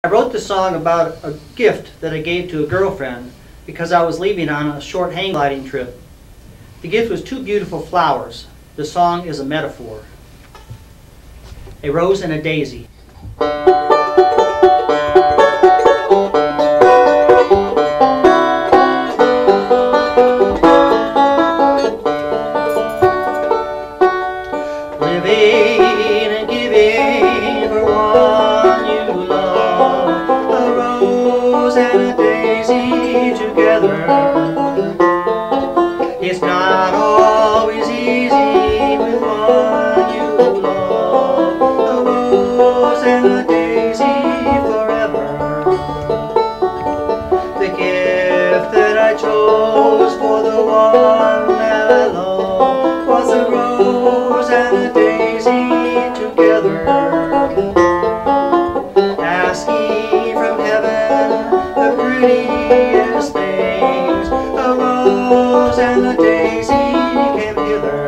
I wrote this song about a gift that I gave to a girlfriend because I was leaving on a short hang gliding trip. The gift was two beautiful flowers. The song is a metaphor. A rose and a daisy. Living and giving for one you love, a rose and a daisy together. It's not always easy with one you love, a rose and a daisy forever. The gift that I chose for the one that I love was a rose and a daisy together, asking from heaven the prettiest things. A rose and a daisy came hither.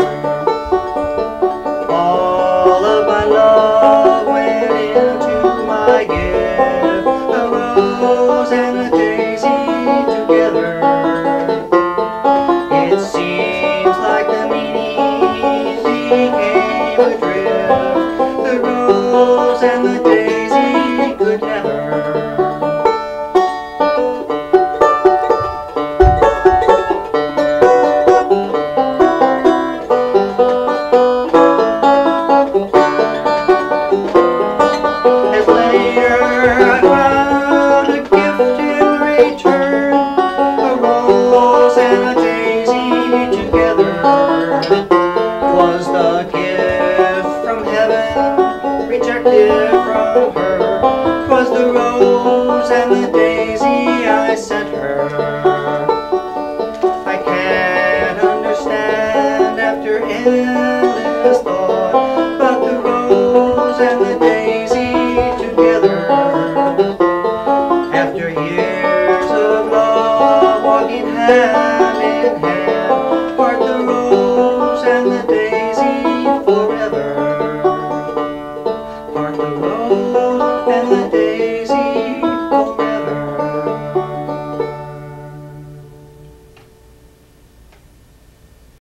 All of my love went into my gift, a rose and a daisy together. It seems like the meaning became adrift. The rose and the daisy could never. And later I found a gift in return, a rose and a daisy together. 'Twas the gift from heaven, rejected from her. 'Twas the rose and the daisy I sent her. I can't understand after endless thought, but the rose and the daisy together. After years of love walking hand in hand, part the rose and the daisy forever. Part the rose